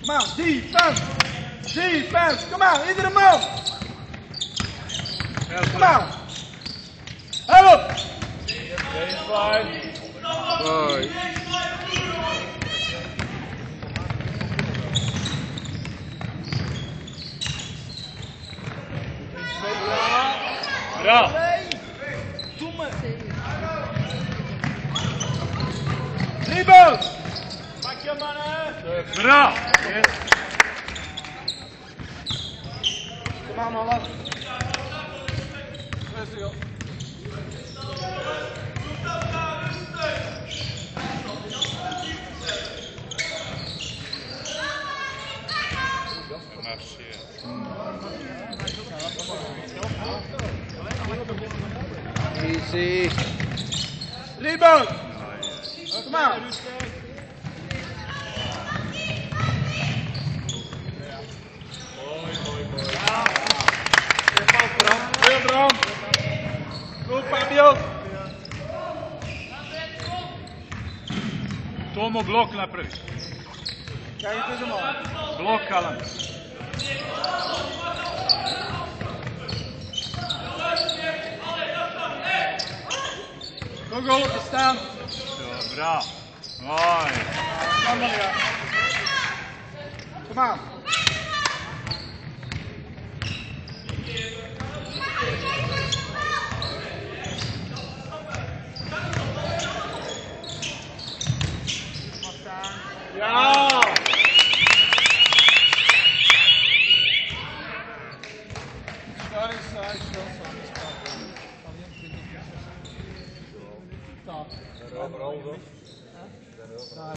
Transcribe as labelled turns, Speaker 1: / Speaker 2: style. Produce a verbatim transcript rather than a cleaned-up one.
Speaker 1: Come on, defense! Defense! Come on, into the mouth! Come on! Help!
Speaker 2: Five. Bra!
Speaker 1: Rebound!
Speaker 2: Bra!
Speaker 1: Kom aan, man, wat? Rustig op.
Speaker 3: Easy.
Speaker 1: Rebound! Kom aan! Weer Bram! Goed, Fabio!
Speaker 2: Tomo blok napravi.
Speaker 1: Kijk, het is hem al.
Speaker 2: Blok Alan.
Speaker 1: Nog wel op staan.
Speaker 2: Zo, bra. Mooi.
Speaker 1: Kom maar, ja. Kom aan. Ja! Daar is hij, zo
Speaker 3: Overal zo.